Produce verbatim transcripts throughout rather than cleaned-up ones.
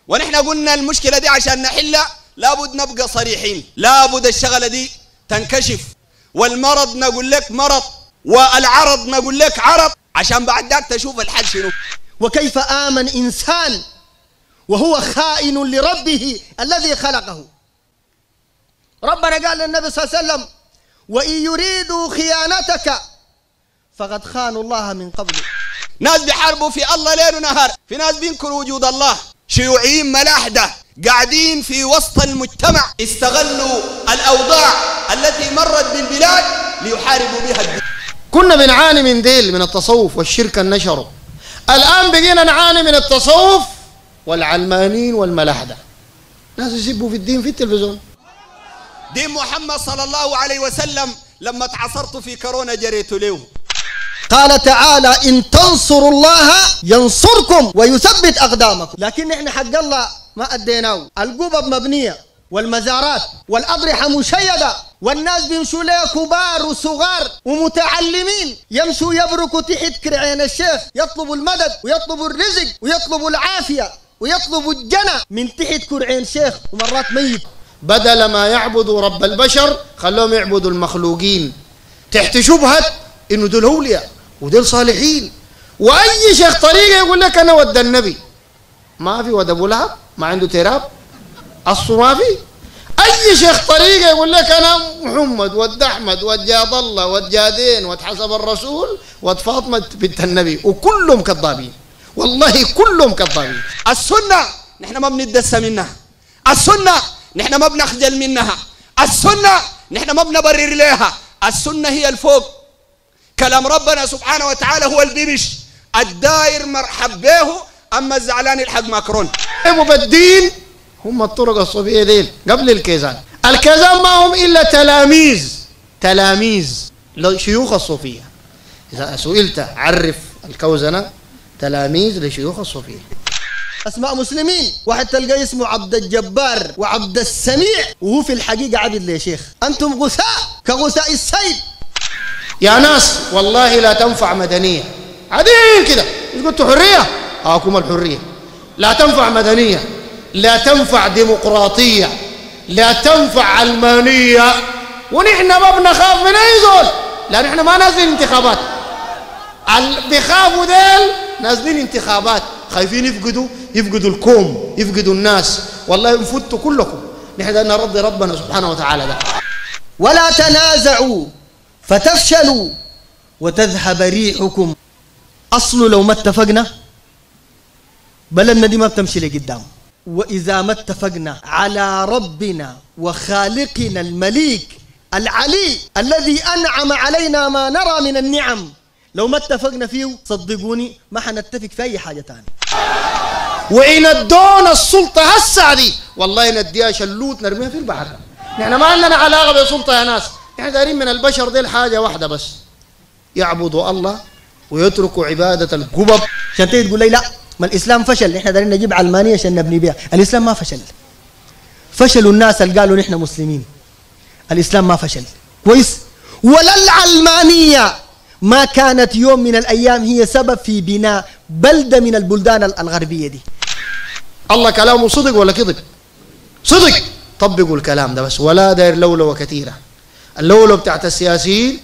ونحن قلنا المشكلة دي عشان نحلها لابد نبقى صريحين، لابد الشغلة دي تنكشف، والمرض نقول لك مرض والعرض نقول لك عرض، عشان بعد ذاك تشوف الحل شنو. وكيف آمن إنسان وهو خائن لربه الذي خلقه؟ ربنا قال للنبي صلى الله عليه وسلم: وإن يريدوا خيانتك فقد خانوا الله من قبل. ناس بيحاربوا في الله ليل ونهار، في ناس بينكروا وجود الله، شيوعيين ملاحدة قاعدين في وسط المجتمع استغلوا الأوضاع التي مرت بالبلاد ليحاربوا بها الدين. كنا بنعاني من ديل من التصوف والشرك النشر، الآن بقينا نعاني من التصوف والعلمانيين والملاحدة. ناس يسبوا في الدين في التلفزيون. دين محمد صلى الله عليه وسلم لما تعصرت في كورونا جريت له. قال تعالى: إن تنصروا الله ينصركم ويثبت أقدامكم. لكن إحنا حق الله ما أديناه. القبب مبنية والمزارات والأضرحة مشيدة، والناس بيمشوا لها كبار وصغار ومتعلمين، يمشوا يبركوا تحت كرعين الشيخ، يطلبوا المدد ويطلبوا الرزق ويطلبوا العافية ويطلبوا الجنة من تحت كرعين شيخ ومرات ميت. بدل ما يعبدوا رب البشر خلوهم يعبدوا المخلوقين تحت شبهة إنه دول أولياء ودول صالحين. وأي شيخ طريقة يقول لك أنا ود النبي، ما في ود أبو لهب ما عنده تراب أصله ما في. أي شيخ طريقة يقول لك أنا محمد ود أحمد ود جاد الله ود جادين ود حسب الرسول ود فاطمة بنت النبي، وكلهم كذابين، والله كلهم كذابين. السنة نحن ما بندس منها، السنة نحن ما بنخجل منها، السنة نحن ما بنبرر لها، السنة هي الفوق. كلام ربنا سبحانه وتعالى هو البيبش الداير مرحب به، أما الزعلان الحق ماكرون. مبدين هم الطرق الصوفية ديل قبل الكيزان. الكيزان ما هم إلا تلاميذ تلاميذ لشيوخ الصوفية. إذا سئلت عرف الكوزنة تلاميذ لشيوخ الصوفية. أسماء مسلمين، واحد تلقى اسمه عبد الجبار وعبد السميع وهو في الحقيقة عبد لي شيخ. أنتم غثاء كغثاء السيل. يا ناس والله لا تنفع مدنية عادين كده، مش قلتوا حرية؟ هاكم الحرية. لا تنفع مدنية، لا تنفع ديمقراطية، لا تنفع علمانية، ونحن ما بنخاف من أي زول، لأن احنا ما نازلين انتخابات. بيخافوا ديل نازلين انتخابات، خايفين يفقدوا يفقدوا الكوم، يفقدوا الناس. والله نفوتوا كلكم، نحن نرضي ربنا سبحانه وتعالى ده. ولا تنازعوا فتفشلوا وتذهب ريحكم. أصله لو ما اتفقنا بلدنا دي ما بتمشي لقدام. وإذا ما اتفقنا على ربنا وخالقنا المليك العلي الذي أنعم علينا ما نرى من النعم، لو ما اتفقنا فيه صدقوني ما حنتفق في أي حاجة تانية. وإن ادونا السلطة هسه دي والله نديها شلوت نرميها في البحر. نحن ما عندنا علاقة بالسلطة يا ناس، نحن دايرين من البشر دي الحاجة واحدة بس، يعبدوا الله ويتركوا عبادة القبب. عشان تيجي تقول لي لا ما الإسلام فشل، نحن دايرين نجيب علمانية عشان نبني بها. الإسلام ما فشل. فشلوا الناس اللي قالوا نحن مسلمين. الإسلام ما فشل كويس. ولا العلمانية ما كانت يوم من الأيام هي سبب في بناء بلدة من البلدان الغربية دي. الله كلامه صدق ولا كذب؟ صدق. طبقوا الكلام ده بس، ولا داير لولوة كثيرة. اللولوة بتاعت السياسيين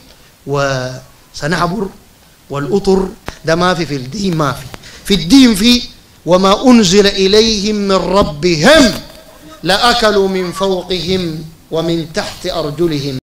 وسنعبر والأطر ده ما في في الدين، ما في في الدين في وما أنزل إليهم من ربهم لأكلوا من فوقهم ومن تحت أرجلهم.